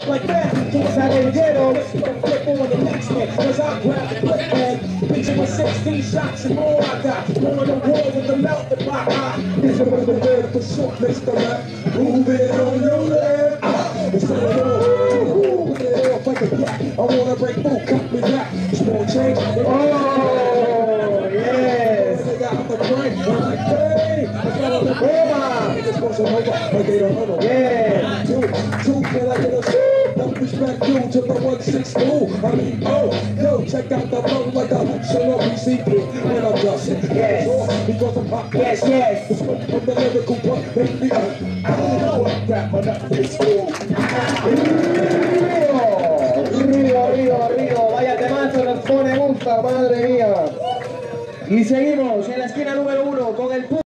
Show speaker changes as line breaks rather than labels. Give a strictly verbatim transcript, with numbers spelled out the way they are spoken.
like that. Caballero, flip on the next man, cause I grab the clip, man. Picture with sixteen shots and more I got. Going to war with the melt in my eye. This is the word for short, Mister Rap. Move it on your left. It's going on. Move it off like a black. I wanna break food, cut me back. Small change. Oh, yes. They got on the brain. I'm like, hey, I got on the brain. Niggas want some over, but they don't know. Yeah. Two, two, can I get a shoot? No respect due to the one six two. I mean, oh, yo, check out the flow like a hooks on a P C P. When I'm gushing. Yes. Because I'm hot. Yes, yes. It's from the lyrical part, baby. I don't know what rap, but that is cool. Río, Río, Río. Vaya temazo, nos pone gusta, madre mía. Y seguimos.